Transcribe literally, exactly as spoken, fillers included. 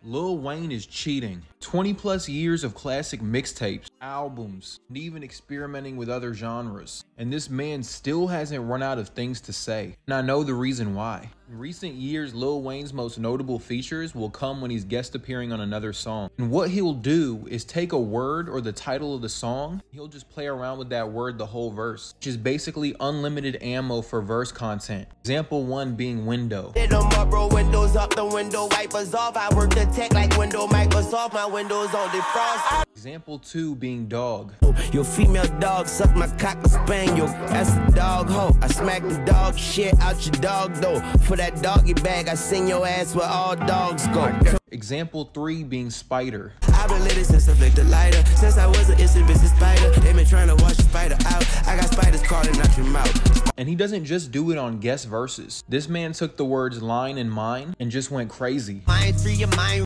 Lil Wayne is cheating. twenty plus years of classic mixtapes, albums, and even experimenting with other genres. And this man still hasn't run out of things to say. And I know the reason why. In recent years, Lil Wayne's most notable features will come when he's guest appearing on another song. And what he'll do is take a word or the title of the song, he'll just play around with that word the whole verse, which is basically unlimited ammo for verse content. Example one being window. Hit them up, bro, windows up, the window wipers off. I work the tech like window Microsoft, my windows on defrost. Example two being dog. Your female dog suck my cock a spaniel. That's a dog hoe. I smack the dog shit out your dog though. For that doggy bag, I send your ass where all dogs go. Example three being spider. I've been lit since I flicked the lighter. Since I was an instant business spider. They been trying to wash the spider out. I got spiders crawling out your mouth. And he doesn't just do it on guest verses. This man took the words line and mine and just went crazy. Mind free your mind.